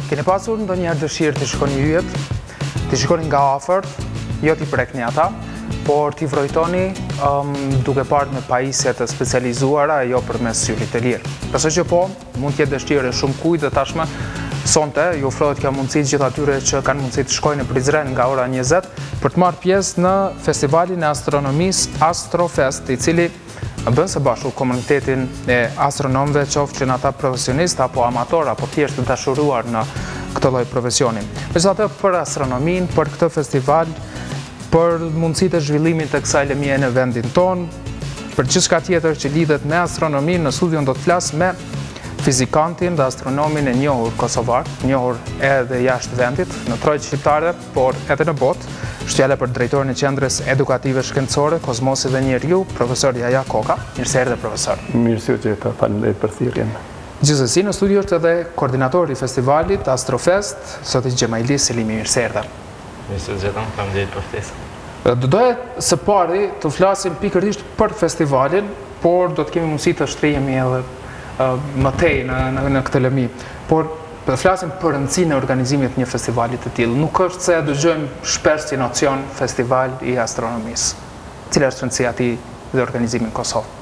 Keni pasur ndonjëherë dëshirë të shikoni yjet, të shikoni nga afër, jo t'i prekni ata, por t'i vrojtoni duke parë me pajisje të specializuara e jo përmes syrit të lirë. Besoj që po, mund t'jetë dëshirë shumë kujt dhe tashme sonte ju ofrohet kjo mundësi gjithë atyre që kanë mundësi të shkojnë në Prizren nga ora 20 për të marrë pjesë në festivalin e astronomisë Astrofest, i cili bën së bashku komunitetin e astronomëve, qoftë që në ata profesionistë apo amator apo thjesht të dashuruar në këtë lloj profesioni. Megjithatë për astronominë, për këtë festival, për mundësitë e zhvillimit të kësaj lëmie në vendin tonë, për gjithçka tjetër që lidhet me astronominë, në studion do të flas me fizikantin dhe astronomin e njohur kosovar, njohur edhe jashtë vendit, në trojtë shqiptare, por edhe në botë. Shtjale për drejtorin e Qendrës Edukative Shkencore, Kozmosi dhe Njeriu, profesor Jaja Koka. Mirë se erdhe, profesor. Mirë se u gjeta, faleminderit për thirrjen. Gjithsesi, në studio është edhe koordinatori i festivalit Astrofest, Zoti Xhemaili Selimi. Mirë se erdhe. Mirë se u gjeta, faleminderit për ftesën. Do doja së pari të flasim pikërisht për festivalin, por do të kemi mundësi të shtrihemi edhe më tej në këtë lëmi. Por të flasim për rëndësinë e organizimit një festivalit të tillë. Nuk është se dëgjojmë shpesh si nocion festival i astronomisë. Cila është rëndësia e tij dhe organizimi në Kosovë?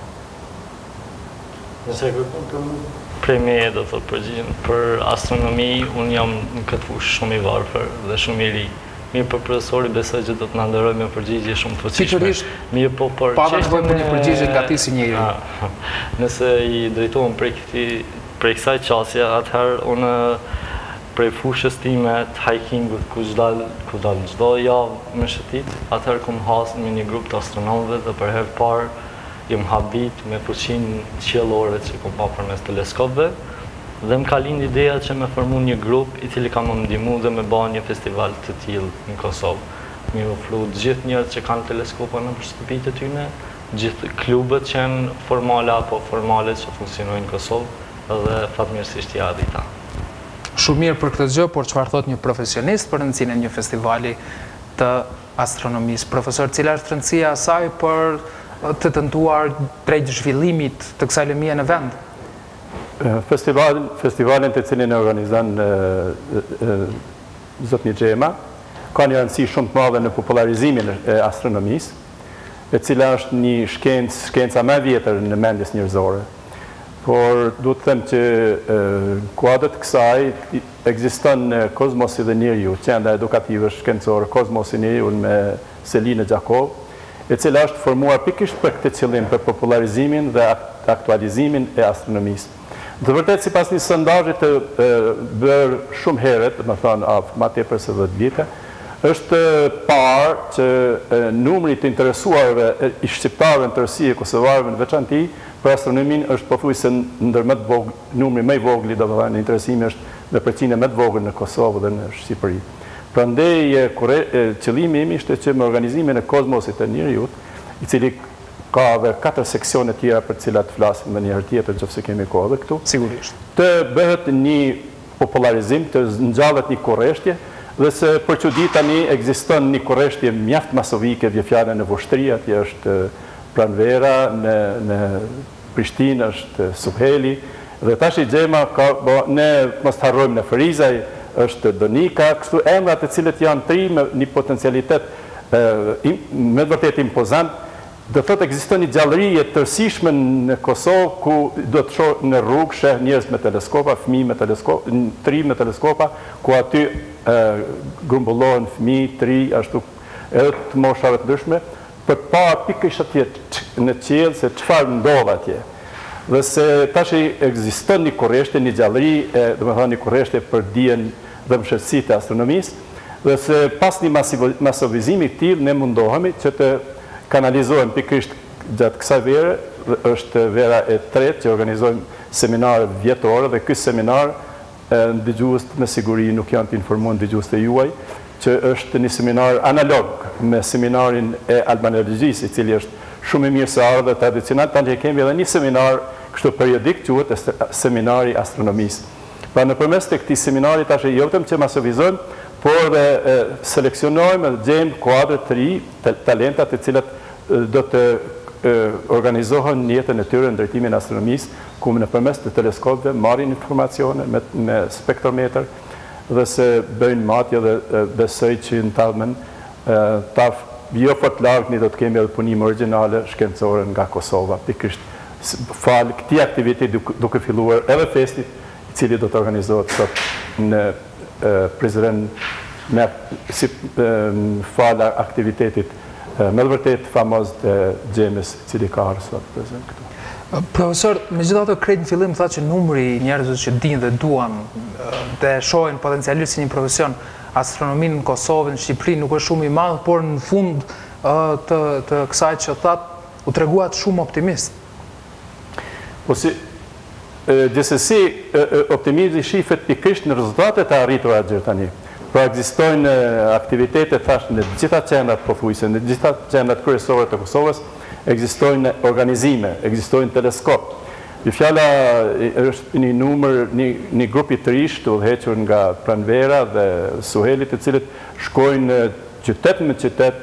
Nëse kërkon prej meje do thotë përgjigjen për astronomi, unë jam në këtë fushë shumë i varfër dhe shumë i ri. Mirë, për profesori besoj që do të na ndërrojë me përgjigje shumë të fuqishme. Mirë, po për çështjen e një përgjigje nga ti si njëri. Nëse i drejtohem prej kësaj qasje, atëherë unë prej fushës time të hikingut ku dal çdo javë me shëtit, atëherë kam hasur me një grup të astronomëve dhe për herë parë jam habit me fuqinë qiellore që kam pa përmes teleskopëve. Dhe më ka lind ideja që me formu një grup i cili ka më ndihmu dhe me bërë një festival të tillë në Kosovë. Mi ofru gjithë njerëzit që kanë teleskopa në shtëpitë e tyre, gjithë klubet që janë formale apo formale që funksionojnë në Kosovë dhe fatmirësisht ja adita. Shumë mirë për këtë gjë, por çfarë thot një profesionist për rëndësinë e një festivali të astronomisë? Profesor, cila është rëndësia e saj për të tentuar drejt zhvillimit të kësaj lëmie në vend? Festivalin të cilin e organizon zotni Xhema ka një rëndësi shumë të madhe në popularizimin e astronomisë, e cila është një shkenca më e vjetër në mendjes njerëzore. Por duhet të them që kuadër të kësaj ekziston Kozmosi dhe Njeriu, qendra edukative shkencore Kozmosi Njeriu me Selinë Gjakov, e cila është formuar pikërisht për këtë qëllim, për popularizimin dhe aktualizimin e astronomisë. Dhe vërtet, sipas një sondazhi të bërë shumë herët, më thonë ma tepër se 10 vite, është parë që numri të interesuarve i shqiptarëve në tërësi e kosovarëve në veçanti për astronominë është pothuajse ndër më të vogël, numri më i vogël, domethënë interesimi është në përqindje më të vogël në Kosovë dhe në Shqipëri. Prandaj qëllimi im ishte që me organizimin e Kozmosit të Njeriut, i cili ka edhe 4 seksione tjera për cilat flasim në një herë tjetër nëse kemi kohë këtu. Sigurisht. Të bëhet një popularizim, të ngjallet një kurreshtje, dhe se për çudi tani ekziston një kurreshtje mjaft masovike, vjefjale në Vushtri, atje është Pranvera, në Prishtinë është Suheli, dhe tash i Xhema ka ne mos harrojmë në Ferizaj, është Donika, kështu emra të cilët janë tri me një potencialitet me vërtet impozant. Do thotë ekziston një gjallëri e tërësishme në Kosovë ku do të shoh në rrugë sheh njerëz me teleskopa, fëmijë me teleskopa, tri me teleskopa, ku aty grumbullohen fëmijë, tri ashtu edhe të moshave të ndryshme, për para pikërisht atje në qiell se çfarë ndodh atje. Dhe se tash ekziston një kurreshtje, një gjallëri, domethënë një kurreshtje për dijen dhe mëshirësitë e astronomisë, dhe se pas një masovizimi të tillë ne mundohemi që të kanalizojmë pikërisht gjatë kësaj vere, është vera e tretë që organizojmë seminare vjetore dhe ky seminar dëgjuesit me siguri nuk janë të informuar dëgjuesit e juaj, që është një seminar analog me seminarin e albanologjisë, i cili është shumë i mirë se ardhë tradicional, tani kemi edhe një seminar kështu periodik quhet seminari astronomisë. Pra nëpërmes të këtij seminari tash jo vetëm që masovizojmë, por dhe seleksionojmë dhe gjejmë kuadre të ri, talentat të cilat do të organizohen në jetën e tyre në drejtimin e astronomisë, ku nëpërmes të teleskopëve marrin informacione me spektrometër dhe se bëjnë matje dhe besoj që në talmen jo fort largë do të kemi edhe punime originale shkencore nga Kosova. Pikërisht falë këtij aktiviteti duke filluar edhe festit i cili do të organizohet sot në Prizren si falë aktivitetit me vërtet famoz të Gjemes i cili ka arë sot prezent këtu. Profesor, megjithatë krejt në fillim tha që numri i njerëzve që dinë dhe duan dhe shohin potencialisht si një profesion astronominë në Kosovë, në Shqipëri nuk është shumë i madh, por në fund të kësaj që thatë u treguat shumë optimist. Po si gjithsesi optimizmi shifet pikërisht në rezultatet e arritura deri tani. Pra ekzistojnë aktivitete thash në të gjitha qendrat pothuajse, në të gjitha qendrat kryesore të Kosovës, ekzistojnë organizime, ekzistojnë teleskop. Fjala është një numër, një grup i të rish të udhëhequr nga Pranvera dhe Suheli, të cilët shkojnë qytet me qytet,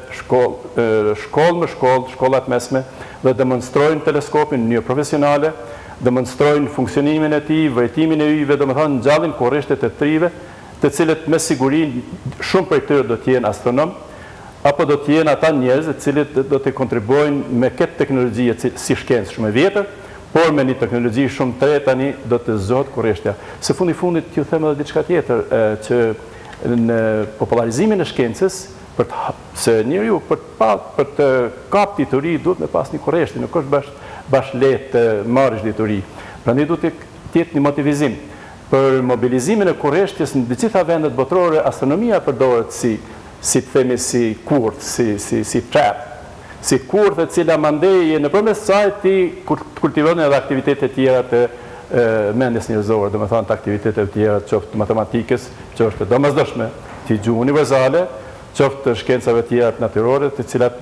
shkollë me shkollë, shkollat mesme, dhe demonstrojnë teleskopin në një profesionale, demonstrojnë funksionimin e tij, vëretimin e yjeve, domethënë ngjallin kurreshtet e trive, të cilët me siguri shumë prej tyre do të jenë astronom, apo do të jenë ata njerëz të cilët do të kontribuojnë me këtë teknologji si shkencë shumë e vjetër, por me një teknologji shumë të re tani do të zëzohet kurreshtja. Se fundi fundit t'ju them edhe diçka tjetër, që në popularizimin e shkencës, se njeriu për të kapë dituri duhet me pas një kurreshti, nuk është bash lehtë të marrësh dituri. Prandaj duhet të jetë një motivizim. Për mobilizimin e kurreshtjes në të gjitha vendet botërore, astronomia përdoret si të themi si kurth, si trap, si kurth e cila mandej nëpërmes saj ti kultivon edhe aktivitete tjera të mendjes njerëzore, domethënë të aktivitete tjera qoftë të matematikës, qoftë të domosdoshme, të gjuhë universale, qoftë të shkencave tjera të natyrore, të cilat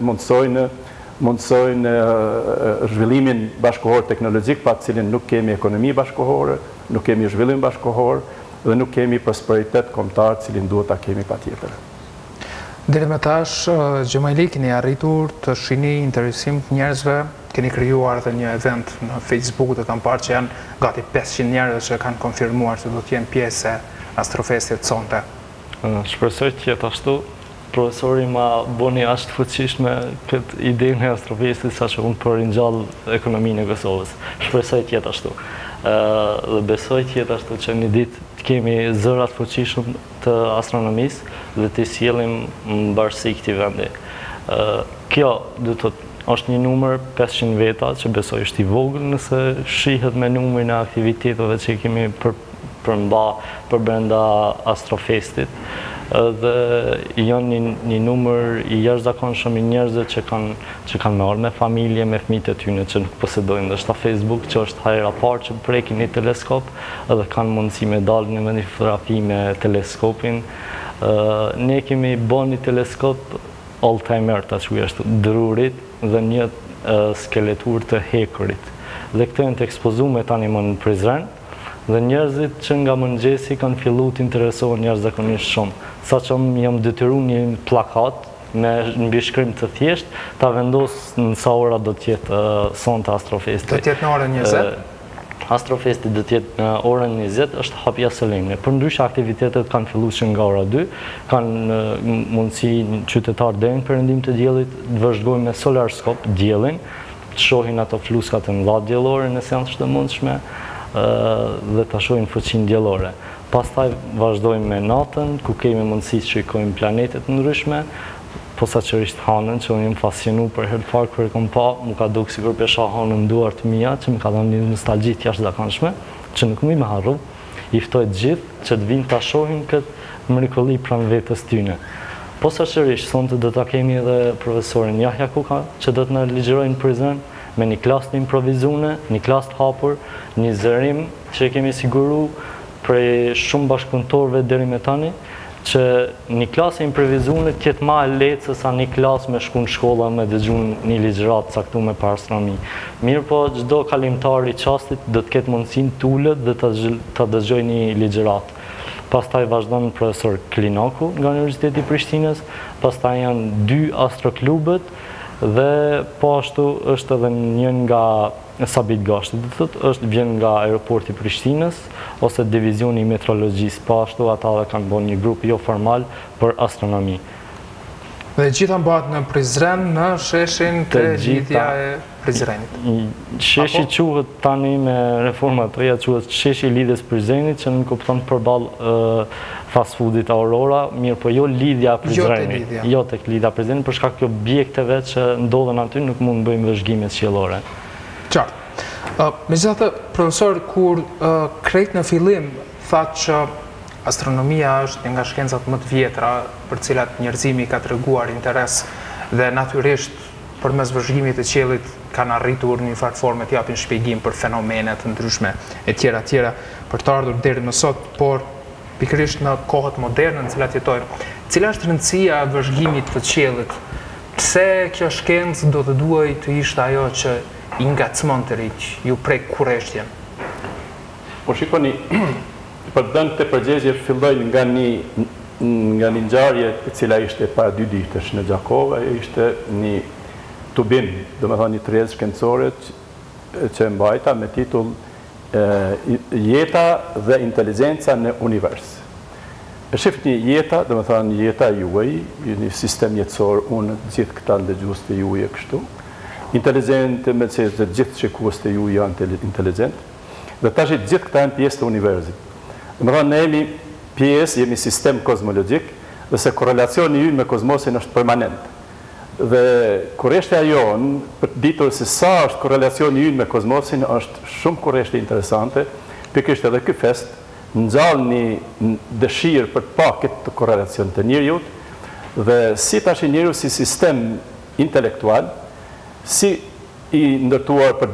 mundsojnë zhvillimin bashkëkohor teknologjik, pa të cilin nuk kemi ekonomi bashkëkohore, nuk kemi zhvillim bashkëkohor dhe nuk kemi prosperitet kombëtar, cilin duhet ta kemi patjetër. Deri më tash, Gjemajli, keni arritur të shihni interesim të njerëzve, keni krijuar edhe një event në Facebook dhe kam parë që janë gati 500 njerëz që kanë konfirmuar se do të jenë pjesë e Astrofestit sonte. Shpresoj të jetë ashtu. Profesori ma boni ashtë fuqishme këtë idenë e Astrofestit sa që unë për ringjall ekonominë e Kosovës. Shpresoj të jetë ashtu. Dhe besoj të jetë ashtu që një ditë të kemi zërat fuqishëm të astronomisë dhe të sjellim mbarësi këtij vendi. Kjo është një numër 500 veta që besoj është i vogël nëse shihet me numrin e aktiviteteve që kemi për brenda Astrofestit. Dhe janë një numër i jashtëzakonshëm i njerëzve që kanë marrë me familje, me fëmijët e tyre që nuk posedojnë. Dhe Facebook që është hera parë që prekin një teleskop edhe kanë mundësi me dalë në një fotografi me teleskopin. Ne kemi bën një teleskop all-timer, ta që është drurit dhe një skeletur të hekurit. Dhe këto janë të ekspozuar tani më në Prizren. Dhe njerëzit që nga mëngjesi kanë fillu të interesohen jashtëzakonisht shumë. Sa që jam detyruar një plakat me mbi shkrim të thjesht, ta vendos në sa ora do të jetë sonte Astrofesti. Do të jetë në orën 20? Astrofesti do të jetë në orën 20, është hapja solemne. Përndryshe aktivitetet kanë filluar që nga ora 2, kanë mundësi qytetarë deri në perëndim të diellit të vëzhgojnë me solarskop diellin, të shohin ato fluskat e mëdha diellore nëse janë të mundshme, dhe të shohin fuqinë diellore. Pastaj vazhdojmë me natën, ku kemi mundësi të shikojmë planetet ndryshme, posaçërisht hanën, që unë jam fascinu për herë të parë kur e kam pa, më ka dukë sikur pesha hanën duar të mia, që më ka dhënë një nostalgji të jashtëzakonshme, që nuk më harro. I ftoj të gjithë që të vinë ta shohin këtë mrekulli pranë vetes tyre. Posaçërisht sonte do ta kemi edhe profesorin Jahja Kuka, që do të na ligjërojnë në Prizren me një klasë të improvizuar, një klasë të hapur, një zërim që kemi siguru prej shumë bashkëpunëtorëve deri me tani, që një klasë improvizuar të jetë më e lehtë se sa një klasë me shku në shkolla me dëgjuar një ligjërat caktuar për astronomi. Mirë po, çdo kalimtar i çastit do të ketë mundësinë të ulet dhe ta dëgjojë një ligjërat. Pastaj vazhdon profesor Klinaku nga Universiteti i Prishtinës, pastaj janë 2 astroklubet, Dhe po ashtu është edhe njën nga Sabit Gashti, vjen nga aeroporti Prishtinës ose divizioni i metrologjisë, po ashtu ata dhe kanë bërë një grup jo formal për astronomi. Dhe gjitha mbahet në Prizren, në sheshin të lidhja e Prizrenit. Sheshi quhet tani me reforma të reja, quhet sheshi i lidhjes Prizrenit, që në kupton përballë fast foodit Aurora, mirë po jo lidhja Prizrenit. Jo tek lidhja Prizrenit, për shkak të objekteve që ndodhen aty nuk mund të bëjmë vëzhgimet qiellore. Qartë. Megjithatë, profesor, kur krejt në fillim thatë që astronomia është një nga shkencat më të vjetra për cilat njerëzimi ka treguar interes dhe natyrisht përmes vëzhgimit të qiellit kanë arritur në një farë forme të japin shpjegim për fenomene të ndryshme e tjera për të ardhur deri më sot, por pikërisht në kohët moderne në cilat jetojmë, cila është rëndësia e vëzhgimit të qiellit? Pse kjo shkencë do të duaj të ishte ajo që i ngacmon të riq, ju prek kurreshtjen? Po shikoni, për dënë të përgjegje filloj nga një ngjarje e cila ishte para 2 ditësh në Gjakova, ishte një tubin, do me thonë një trezë shkencore që mbajta me titull Jeta dhe inteligenca në univers. E shifni jeta, do me thonë jeta juaj, një sistem jetësor, unë gjithë këta ndëgjues të juaj e kështu. Inteligent, me që gjithë shikues të juaj janë inteligent. Dhe tash gjithë këta janë pjesë të universit. Do me thonë ne jemi pjesë, jemi sistem kozmologjik, dhe se korelacioni ynë me kozmosin është permanent. Dhe kurreshtja jonë, për ditur se sa është korelacioni ynë me kozmosin, është shumë kurreshtje interesante, pikërisht edhe ky fest nxall një dëshirë për të pa këtë korelacion të njeriut, dhe si tash njeriu si sistem intelektual, si i ndërtuar për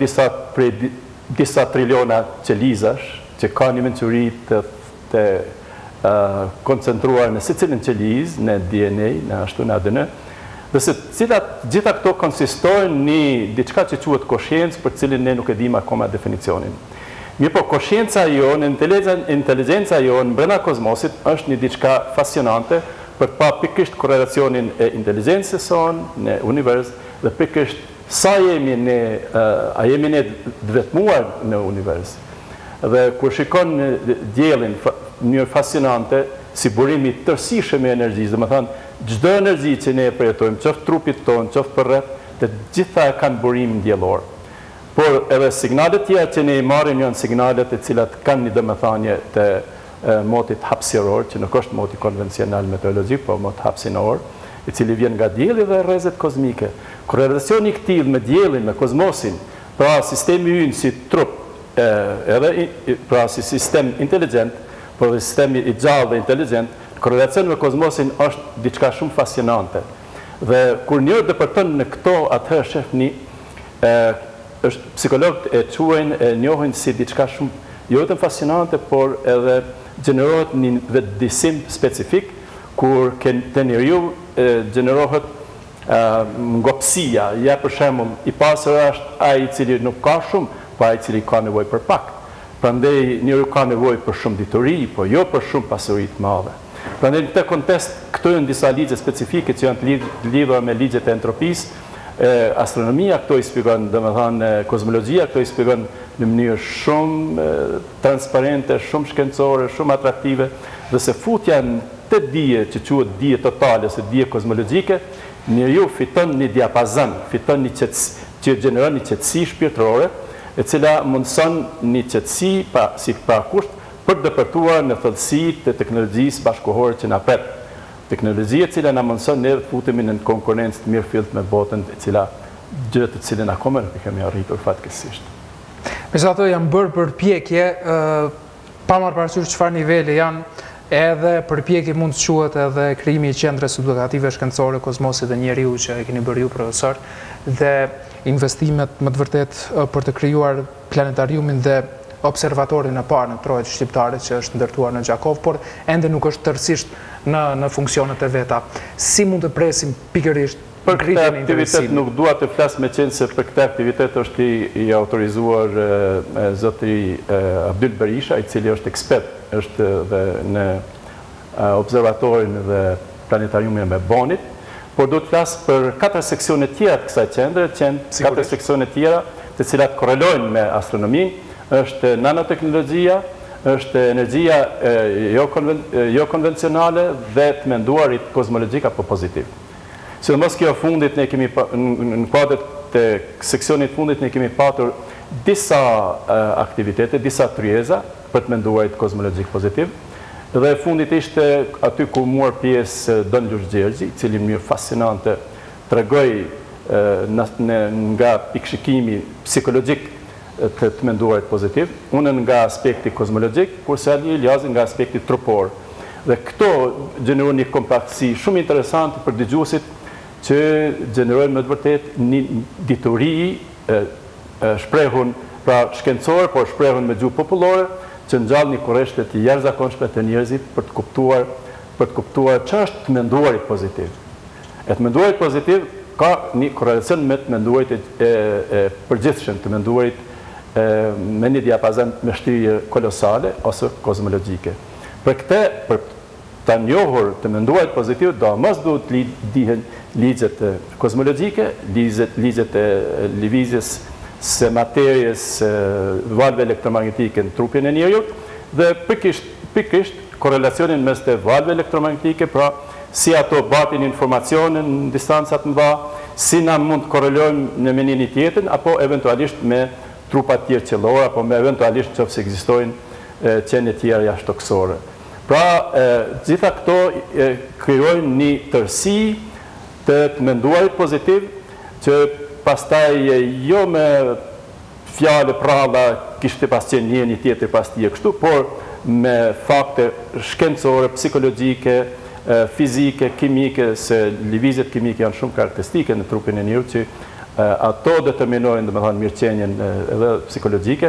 disa triliona qelizash, që ka një mençuri të koncentruar në secilin qeliz, në DNA, në ashtu në ADN, dhe se gjitha këto konsistojnë një diçka që quhet koshiencë, për cilin ne nuk e dim akoma definicionin. Mirë po, koshiencë jonë, inteligenca jonë brenda kozmosit është një diçka fascinante për pa pikërisht korelacionin e inteligencës sonë në univers dhe pikërisht sa jemi ne vetmuar në univers. Dhe kur shikon diellin në mënyrë fascinante si burimi tërësishëm e energjisë, dhe më thënë, çdo energji që ne e përjetojmë, qoftë trupit tonë, qoftë për rreth, të gjitha kanë burim diellor. Por edhe signalet tjera që ne i marrim janë signalet e cilat kanë një domethënie të motit hapësiror, që nuk është moti konvencional meteorologjik, por mot hapësinor, i cili vjen nga dielli dhe rrezet kozmike. Korelacioni i këtij me diellin, me kozmosin, pra sistemi ynë si trup, edhe pra si sistem inteligjent, por sistemi i gjallë dhe inteligjent, korelacioni me kozmosin është diçka shumë fascinante. Dhe kur njërë dëpërton në këto, atëherë shefni, psikologët e quajnë, e njohin si diçka shumë jo vetëm fascinante, por edhe gjenerohet një vetëdijsim specifik, kur të njeriu gjenerohet ngopsia, ja për shembull, i pasur është ai i cili nuk ka shumë, po ai i cili ka nevojë për pak. Prandaj njeriu ka nevojë për shumë dituri, po jo për shumë pasuri të mëdha. Prandaj në këtë kontekst këto janë disa ligje specifike që janë të lidhura me ligjet e entropisë. Astronomia këto i shpjegon, domethënë kozmologjia këto i shpjegon në mënyrë shumë transparente, shumë shkencore, shumë atraktive, dhe se futja në të dije që quhet dije totale ose dije kozmologjike, njeriu fiton një diapazon, fiton një qetësi, që gjeneron një qetësi shpirtërore, e cila mundson një qetësi si parakusht për të dëpërtuar në thellësitë e teknologjisë bashkëkohore që na pret. Teknologjia e cila na mundson ne të futemi në konkurrencë të mirëfillt me botën, e cila gjë të cilën akoma nuk e kemi arritur fatkeqësisht. Megjithatë janë bërë përpjekje pa marrë parasysh çfarë niveli janë, edhe përpjekje mund të quhet edhe krijimi i qendrës edukative shkencore kozmosit dhe njeriu që e keni bërë ju profesor, dhe investimet më të vërtet për të krijuar planetariumin dhe observatorin e parë në Trojë shqiptare që është ndërtuar në Gjakov, por ende nuk është tërësisht në funksionet e veta. Si mund të presim pikërisht për këtë aktivitet? Nuk dua të flas me qenë se për këtë aktivitet është i autorizuar zoti Abdyl Berisha, i cili është ekspert, është dhe në observatorin dhe planetariumin e Bonit, por do të flasë për 4 seksione tjera të kësaj qendre, 4 seksione tjera të cilat korrelojnë me astronominë, është nanoteknologjia, është energjia jo konvencionale dhe të menduarit kozmologjik apo pozitiv. Sidomos kjo fundit ne kemi në kuadrat të seksionit fundit ne kemi patur disa aktivitete, disa tryeza për të menduarit kozmologjik pozitiv. Dhe fundit ishte aty ku muar pjesë Don Lurgjergji, i cili mënyrë fascinante tregoi nga pikshikimi psikologjik të menduarit pozitiv, unë nga aspekti kozmologjik, kurse Ali Iljazi nga aspekti trupor. Dhe këto gjeneruan një kompaktësi shumë interesante për dëgjuesit që gjenerojnë me të vërtet një dituri shprehun pra shkencore, por shprehun me gjuhë popullore, që ngjall një kurreshte të jashtëzakonshme të njerëzit për të kuptuar ç'është të menduarit pozitiv. E të menduarit pozitiv ka një korrelacion me të menduarit e përgjithshëm, të menduarit me një diapazon me shtirje kolosale ose kozmologjike. Për këtë, për ta njohur të menduarit pozitiv, do mos duhet dihen ligjet kozmologjike, ligjet e lëvizjes së materjes valve elektromagnetike në trupin e njeriut dhe pikërisht korrelacionin mes të valve elektromagnetike, pra si ato batin informacionin në distancat mëdha, si na mund të korrelojmë në me një tjetrin apo eventualisht me trupat tjerë qellore apo me eventualisht nëse ekzistojnë qenie tjera jashtëtoksore. Pra, gjitha këto krijojnë një tërësi të menduarit pozitiv që pastaj jo me fjale prava kishte pas qenë një tjetër pas tjetër kështu, por me fakte shkencore, psikologjike, fizike, kimike, se lëvizjet kimike janë shumë karakteristike në trupin e njerëzit që ato determinojnë domethënë mirëqenien edhe psikologjike,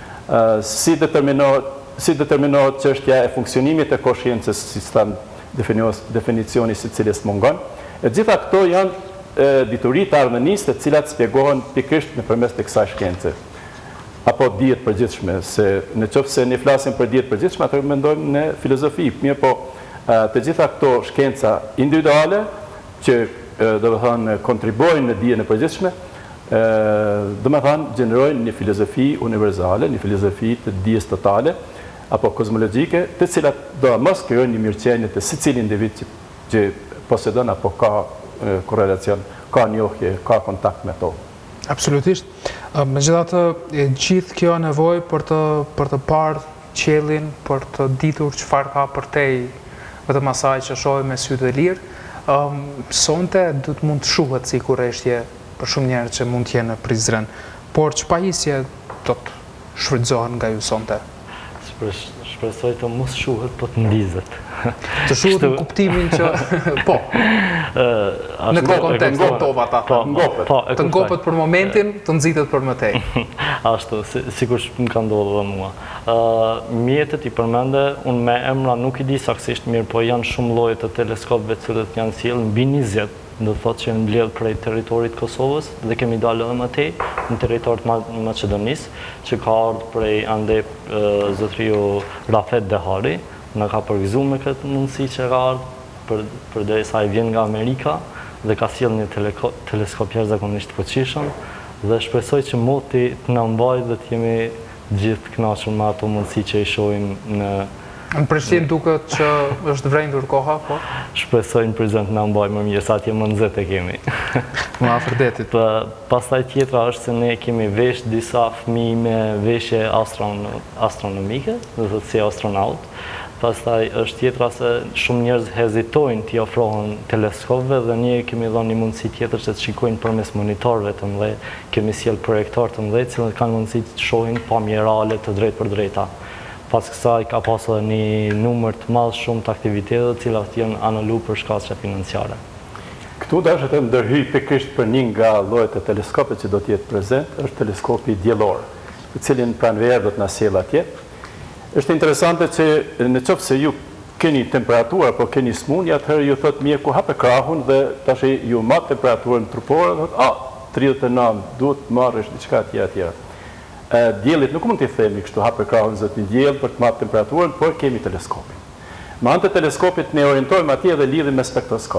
si determinohet çështja e funksionimit të koshiencës, si stan definicioni së cilës mungon. E gjitha këto janë dituri të ardhënisë të cilat spjegohen pikërisht nëpërmes të kësaj shkence. Apo dijet përgjithshme, se në qoftë se ne flasim për dijet përgjithshme, atëherë mendojmë në filozofi, mirë po të gjitha këto shkenca individuale që domethënë kontribuojnë në dijen e përgjithshme, domethënë gjenerojnë një filozofi universale, një filozofi të dijes totale apo kozmologjike, të cilat do mos krijojnë një mirëqenie të secili individ që posedon apo ka korrelacion, ka njohje, ka kontakt me to. Absolutisht. Megjithatë, gjithë kjo nevojë për të parë qiellin, për të ditur çfarë ka përtej vetëm asaj që shohim me sy të lirë, sonte do të mund të shuhet si kurreshtje për shumë njerëz që mund të jenë në Prizren. Por ç'pajisje do të shfrytëzohen nga ju sonte? Shpresoj të mos shuhet, po të ndizet. Të shuhet në kuptimin që po. Në këtë kontekst ngopova ata. Të ngopet për momentin, të nxitet për më tej. Ashtu, sigurisht më ka ndodhur edhe mua. Mjetet i përmende, unë me emra nuk i di saktësisht mirë, po janë shumë lloje të teleskopëve të cilët janë sjellë mbi 20. Do të thotë që janë mbledhur prej territorit Kosovës dhe kemi dalë edhe më tej në territorit Maqedonisë, që ka ardhur prej ande zotriu Rafet Dehari, na ka përgjizuar me këtë mundësi që ka ardhur përderisa ai vjen nga Amerika dhe ka sjellë një teleskop jashtëzakonisht të fuqishëm dhe shpresoj që moti të na mbajë dhe të jemi gjithë kënaqur me ato mundësi që i shohim në Prishtinë duket që është vrendur koha, po? Shpresoj në Prizren të na mbajë më mirë, sa atje më nxehtë kemi. Më afër detit. Pastaj tjetra është se ne kemi vesh disa fëmijë me veshje astronomike, do të thotë si astronaut. Pastaj është tjetra se shumë njerëz hezitojnë t'i ofrohen teleskopëve dhe ne kemi dhënë një mundësi tjetër që të shikojnë përmes monitorëve të mëdhenj, kemi sjell projektor të mëdhenj që kanë mundësi të shohin pamje reale të drejtë për drejta. Pas kësaj ka pasur një numër të madh shumë të aktiviteteve të cilat janë anulluar për shkaqe financiare. Këtu dashur të ndërhyj pikërisht për një nga llojet e teleskopit që do të jetë prezent, është teleskopi diellor, i cili në pranverë do të na sjellë atje. Është interesante që në qoftë se ju keni temperaturë apo keni smundje, atëherë ju thotë mirë ku hape krahun dhe tash ju mat temperaturën trupore, thotë 39, duhet marrësh diçka tjetër. Diellit nuk mund t'i themi kështu hapë krahun zot një diell për të marrë temperaturën, por kemi teleskopin. Me anë të teleskopit ne orientojmë atje dhe lidhim me spektroskop.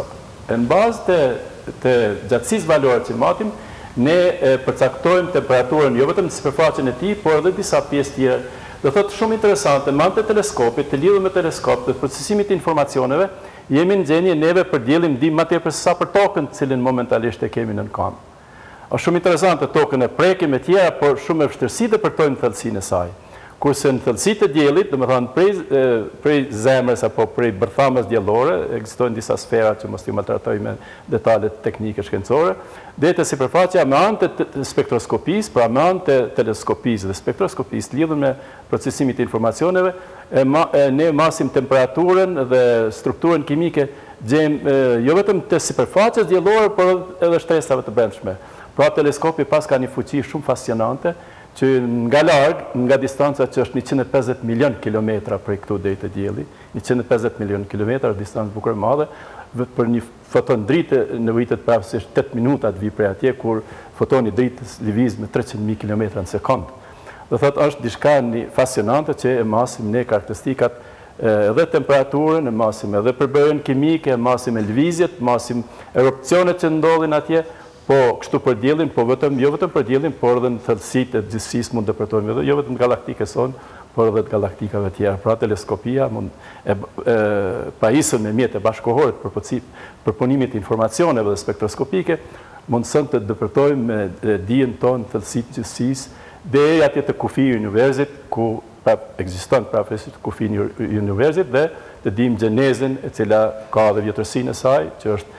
Në bazë të gjatësisë valore që matim, ne përcaktojmë temperaturën jo vetëm në sipërfaqen e tij, por edhe disa pjesë tjera. Do thotë shumë interesante, me anë të teleskopit, të lidhur me teleskop, të procesimit të informacioneve, jemi në gjendje neve për diellim dim më tepër se sa për tokën, cilën momentalisht e kemi në kamp. Është shumë interesante tokën e prekim e tjera, por shumë me vështirësi të përtojmë thellësinë e saj. Kurse në thellësitë e diellit, domethënë prej zemrës apo prej bërthamës diellore, ekzistojnë disa sfera që mos i maltratoj me detalet teknike shkencore, deri te sipërfaqja me anë të spektroskopisë, pra me anë të teleskopisë dhe spektroskopisë lidhur me procesimin e informacioneve, ne masim temperaturën dhe strukturën kimike gjejmë jo vetëm te sipërfaqes diellore, por edhe shtresave të brendshme. Pra teleskopi pas ka një fuqi shumë fascinante, që nga larg, nga distanca që është 150 milion kilometra prej këtu deri te dielli, 150 milion kilometra është distancë bukur e madhe, për një foton dritë nevojitet prapësisht 8 minuta të vi prej atje, kur fotoni dritës lëviz me 300.000 kilometra në sekond. Do thotë është diçka fascinante që e masim ne karakteristikat edhe temperaturën, e masim edhe përbërjen kimike, e masim lëvizjet, masim erupcionet që ndodhin atje. Po kështu për diellin, po jo vetëm për diellin, por edhe në thellësitë e gjithësisë mund të përtojmë edhe jo vetëm galaktikës sonë, por edhe të galaktikave tjera. Pra teleskopia mund pajisën me mjete bashkëkohore për punimin e informacioneve dhe spektroskopike, mundson të dëpërtojmë me dijen tonë thellësitë të gjithësisë deri atje të kufij i universit, ku ekziston prapësisht kufi i universit dhe të dimë gjenezën e cila ka edhe vjetërsinë e saj, që është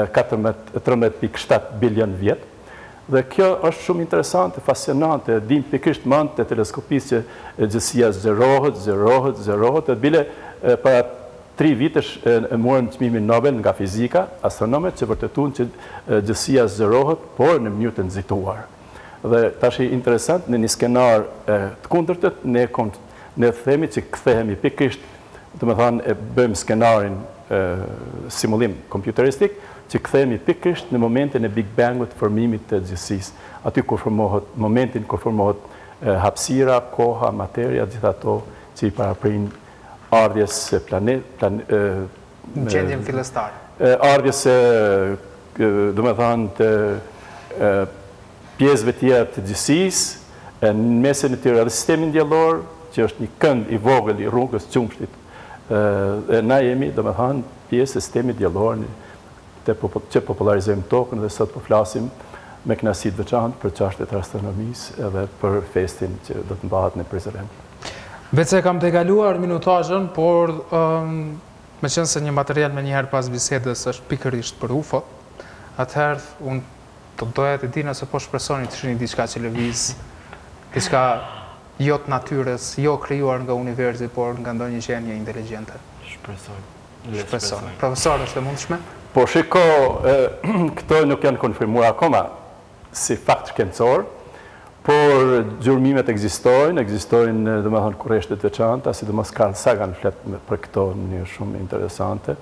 13.7 bilion vjet. Dhe kjo është shumë interesante, fascinante, dim pikërisht me anë të teleskopisë që gjësia zgjerohet, e bile para 3 vitesh e morën çmimin Nobel nga fizika, astronomët që vërtetuan që gjësia zgjerohet, por në mënyrë të nxituar. Dhe tash interesant, në një skenar të kundërtët, ne themi që kthehemi pikërisht, domethënë e bëjmë skenarin simulim kompjuteristik, që kthehemi pikërisht në momentin e Big Bangut, formimit të gjithësisë. Aty kur formohet momentin kur formohet hapësira, koha, materia, gjithë ato që i paraprin ardhjes së në gjendjen fillestare. Ardhjes domethënë të pjesëve tjera të gjithësisë, në mesin e tyre edhe sistemin diellor, që është një kënd i vogël i rrugës qumshtit. Na jemi domethënë pjesë e sistemit diellor që popularizojmë tokën dhe sot po flasim me kënaqësi të veçantë për çështjet e astronomisë edhe për festin që do të mbahet në Prizren. Vetë kam të kaluar minutazhin, por meqense se një material me njëherë pas bisedës është pikërisht për UFO, atëherë unë të doja të di nëse po shpresoni të shihni diçka që lëviz, diçka jo të natyrës, jo krijuar nga universi, por nga ndonjë gjendje inteligjente. Shpresoj. Profesor, është e mundshme? Po shiko, këto nuk janë konfirmuar akoma si fakt shkencor, por gjurmimet ekzistojnë domethënë kurreshte të veçanta, sidomos Carl Sagan flet për këto në mënyrë shumë interesante.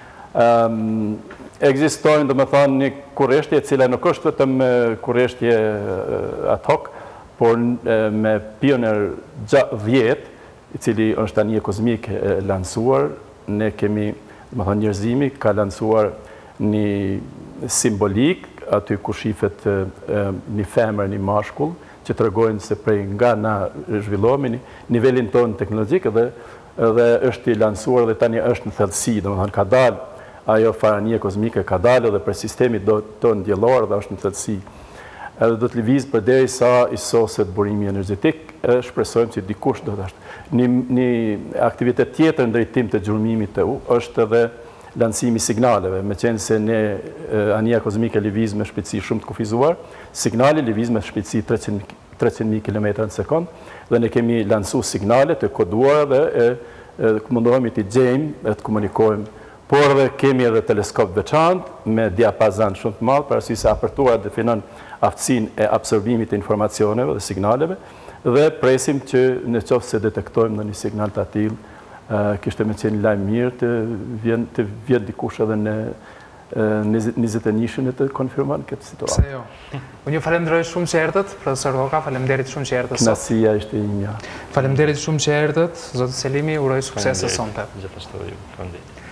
Ekzistojnë domethënë një kurreshtje e cila nuk është vetëm kurreshtje ad hoc, por me Pioneer 10, i cili është tani kozmik lansuar, ne kemi, domethënë njerëzimi ka lansuar një simbolik aty ku shifet një femër, një mashkull, që tregojnë se prej nga na zhvillohemi nivelin tonë teknologjik dhe është i lansuar dhe tani është në thellësi, domethënë ka dalë ajo faranie kozmike, ka dalë edhe për sistemi tonë diellor dhe është në thellësi. Edhe do të lëviz përderisa i soset burimi energjetik, shpresojmë që dikush do të ashtë. Një aktivitet tjetër në drejtim të gjurmimit të është edhe lansimi signaleve, me qenë se ne anija kozmike lëviz me shpejtësi shumë të kufizuar, signali lëviz me shpejtësi 300.000 km në sekond, dhe ne kemi lansu signale të koduar dhe mundohemi të gjejmë dhe të komunikojmë, por dhe kemi edhe teleskop veçantë me diapazan shumë të madh, për arsye se apertura definon aftësinë e absorbimit të informacioneve dhe signaleve, dhe presim që në qoftë se detektojmë në një signal të atill, kishte me qenë lajm mirë të vjen dikush edhe në 21-shën e të konfirmon këtë situatë. Se jo. Unë ju falenderoj shumë që erdhët, profesor Koka, faleminderit shumë që erdhët. Kënaqësia ishte imja. Faleminderit shumë që erdhët, zoti Selimi, uroj sukses sonte. Gjithashtu ju, faleminderit.